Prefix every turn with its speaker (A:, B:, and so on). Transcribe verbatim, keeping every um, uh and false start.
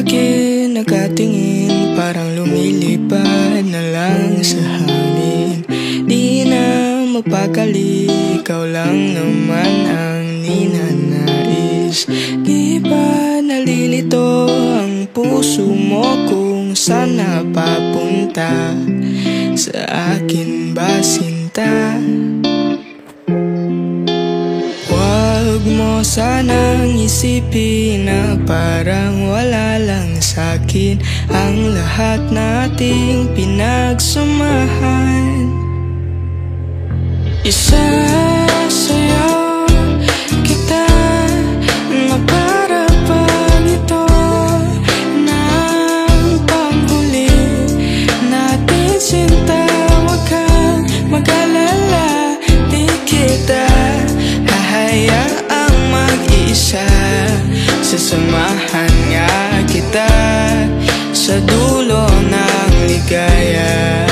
A: akin nakatingin, parang lumilipad na lang sa hangin. Di na mapakali, ikaw lang naman ang ninanais. Di ba nalilito ang puso mo kung saan napapunta? Sa akin ba sinta? Huwag mo sanang isipin na parang wala lang sa'kin ang lahat nating pinagsamahan. Isasayaw kita na para pag ito ng panghuli natin sinta. Huwag kang mag-alala, di kita hahayaang mag-isa. Sasamahan nga kita sa dulo ng ligaya.